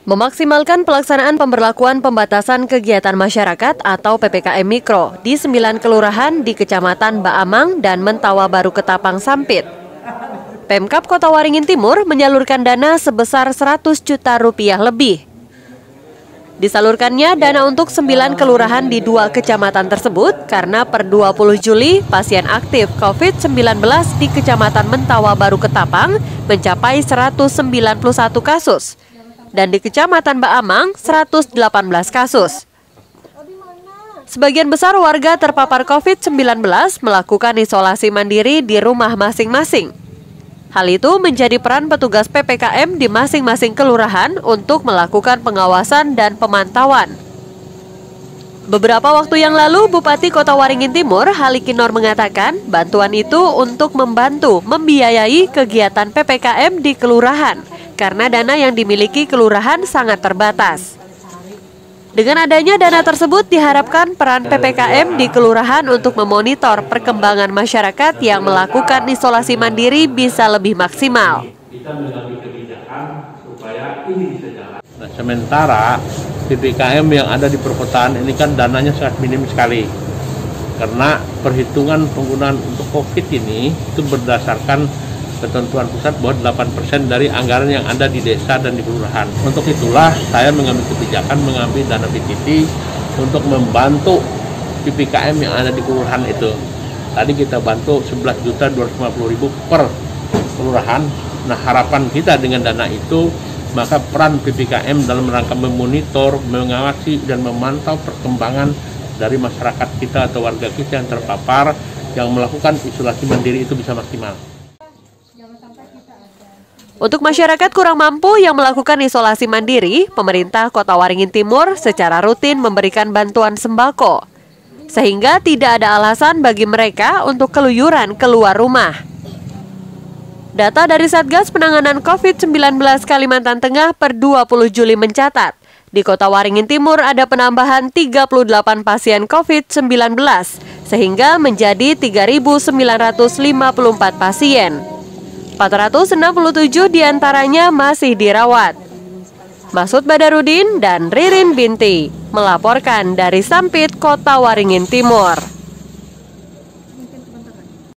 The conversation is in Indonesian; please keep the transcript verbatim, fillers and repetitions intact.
Memaksimalkan pelaksanaan pemberlakuan pembatasan kegiatan masyarakat atau P P K M Mikro di sembilan kelurahan di Kecamatan Baamang dan Mentawa Baru Ketapang Sampit. Pemkab Kota Waringin Timur menyalurkan dana sebesar seratus juta rupiah lebih. Disalurkannya dana untuk sembilan kelurahan di dua kecamatan tersebut karena per dua puluh Juli pasien aktif COVID sembilan belas di Kecamatan Mentawa Baru Ketapang mencapai seratus sembilan puluh satu kasus. Dan di Kecamatan Baamang seratus delapan belas kasus. Sebagian besar warga terpapar COVID sembilan belas melakukan isolasi mandiri di rumah masing-masing. Hal itu menjadi peran petugas P P K M di masing-masing kelurahan untuk melakukan pengawasan dan pemantauan. Beberapa waktu yang lalu, Bupati Kota Waringin Timur, Halikinor mengatakan bantuan itu untuk membantu membiayai kegiatan P P K M di kelurahan karena dana yang dimiliki kelurahan sangat terbatas. Dengan adanya dana tersebut diharapkan peran P P K M di kelurahan untuk memonitor perkembangan masyarakat yang melakukan isolasi mandiri bisa lebih maksimal. Kita mengambil kebijakan supaya ini bisa jalan. Nah, sementara P P K M yang ada di perkotaan ini kan dananya sangat minim sekali. Karena perhitungan penggunaan untuk COVID ini itu berdasarkan ketentuan pusat bahwa delapan persen dari anggaran yang ada di desa dan di kelurahan. Untuk itulah saya mengambil kebijakan mengambil dana P T T untuk membantu P P K M yang ada di kelurahan itu. Tadi kita bantu sebelas juta dua ratus lima puluh ribu per kelurahan. Nah, harapan kita dengan dana itu, maka peran P P K M dalam rangka memonitor, mengawasi dan memantau perkembangan dari masyarakat kita atau warga kita yang terpapar yang melakukan isolasi mandiri itu bisa maksimal. Untuk masyarakat kurang mampu yang melakukan isolasi mandiri, pemerintah Kota Waringin Timur secara rutin memberikan bantuan sembako, sehingga tidak ada alasan bagi mereka untuk keluyuran keluar rumah. Data dari Satgas Penanganan COVID sembilan belas Kalimantan Tengah per dua puluh Juli mencatat, di Kota Waringin Timur ada penambahan tiga puluh delapan pasien COVID sembilan belas, sehingga menjadi tiga ribu sembilan ratus lima puluh empat pasien. empat ratus enam puluh tujuh diantaranya masih dirawat. Masud Badarudin dan Ririn Binti melaporkan dari Sampit, Kota Waringin Timur.